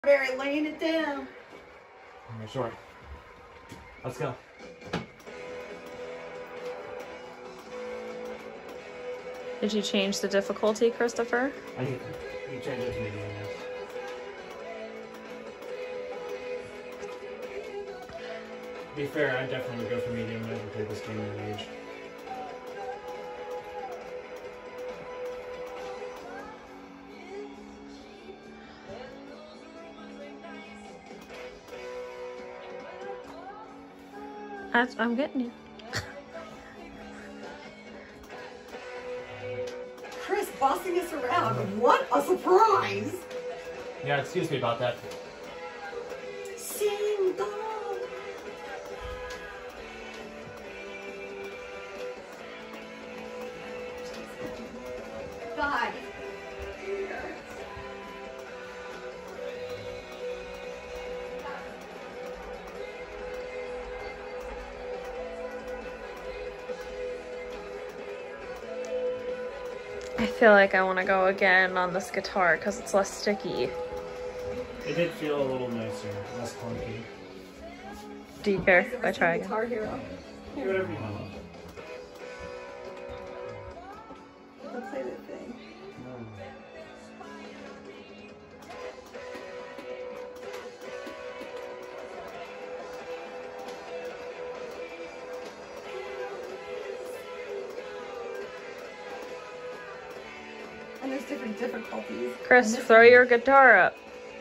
Barry laying it down. Sure. Let's go. Did you change the difficulty, Christopher? I think you changed it to medium, yes. To be fair, I definitely would go for medium. I never played this game at age. I'm getting you. Chris bossing us around. What a surprise! Yeah, excuse me about that. Sing dong. God. I feel like I want to go again on this guitar because it's less sticky. It did feel a little nicer, less clunky. Do you care if I try again? Guitar Hero. Do whatever you want. Let's play that thing. And there's different difficulties. Chris, throw your guitar up.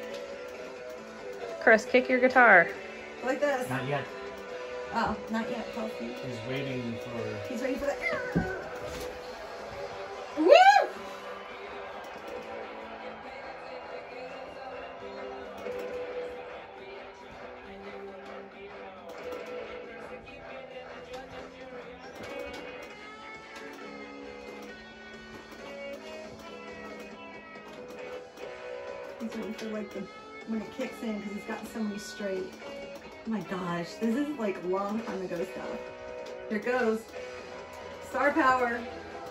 Chris, kick your guitar. Like this. Not yet. Oh, not yet, Kelsey. He's waiting for... He's ready for the... Woo! He's waiting for like the when it kicks in because he's got so many straight. Oh my gosh, this is like a long time ago stuff. Here it goes. Star power.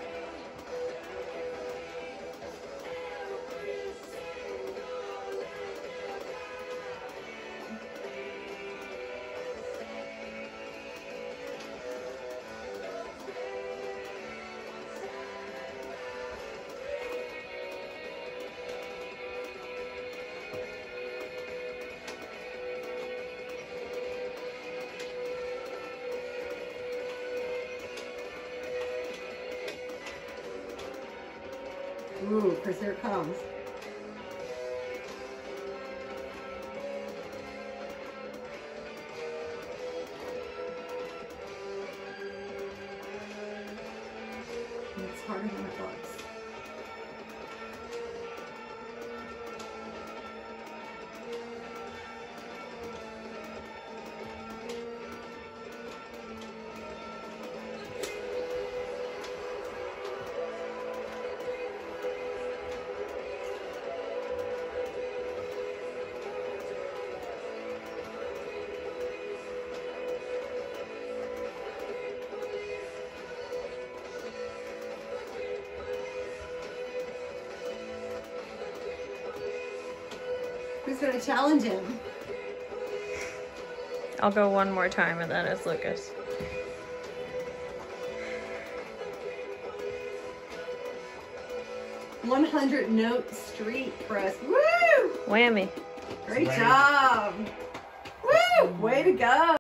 Ooh, Chris, here it comes. It's harder than it looks. Who's gonna challenge him? I'll go one more time and then it's Lucas. "100 note streak, Chris." Woo! Whammy. Great job. Woo! Way to go.